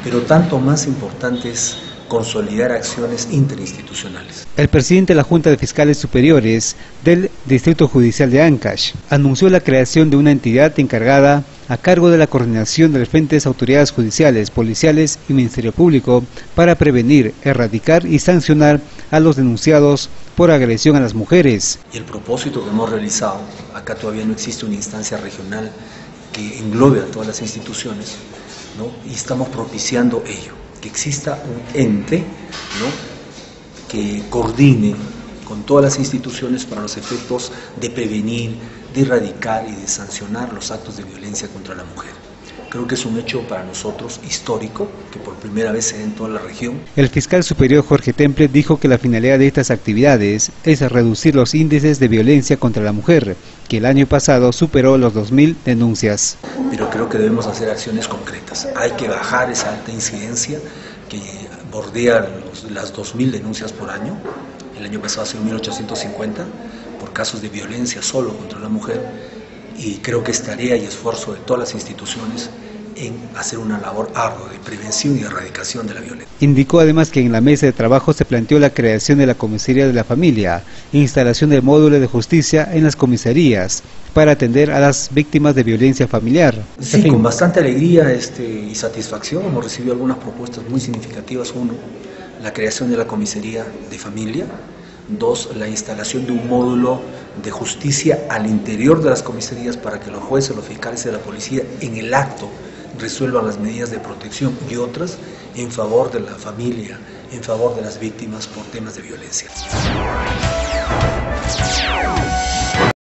pero tanto más importante es consolidar acciones interinstitucionales. El presidente de la Junta de Fiscales Superiores del Distrito Judicial de Ancash anunció la creación de una entidad encargada a cargo de la coordinación de las diferentes autoridades judiciales, policiales y Ministerio Público para prevenir, erradicar y sancionar a los denunciados por agresión a las mujeres. Y el propósito que hemos realizado, acá todavía no existe una instancia regional que englobe a todas las instituciones, ¿no? Y estamos propiciando ello, que exista un ente, ¿no?, que coordine con todas las instituciones para los efectos de prevenir, de erradicar y de sancionar los actos de violencia contra la mujer. Creo que es un hecho para nosotros histórico, que por primera vez se da en toda la región. El fiscal superior Jorge Temple dijo que la finalidad de estas actividades es reducir los índices de violencia contra la mujer, que el año pasado superó los 2.000 denuncias. Pero creo que debemos hacer acciones concretas. Hay que bajar esa alta incidencia que bordea las 2.000 denuncias por año. El año pasado ha sido 1.850 por casos de violencia solo contra la mujer. Y creo que es tarea y esfuerzo de todas las instituciones en hacer una labor ardua de prevención y erradicación de la violencia. Indicó además que en la mesa de trabajo se planteó la creación de la comisaría de la familia, instalación del módulo de justicia en las comisarías para atender a las víctimas de violencia familiar. Sí, con bastante alegría y satisfacción hemos recibido algunas propuestas muy significativas. Uno, la creación de la comisaría de familia. Dos, la instalación de un módulo de justicia al interior de las comisarías para que los jueces, los fiscales de la policía en el acto resuelvan las medidas de protección y otras en favor de la familia, en favor de las víctimas por temas de violencia.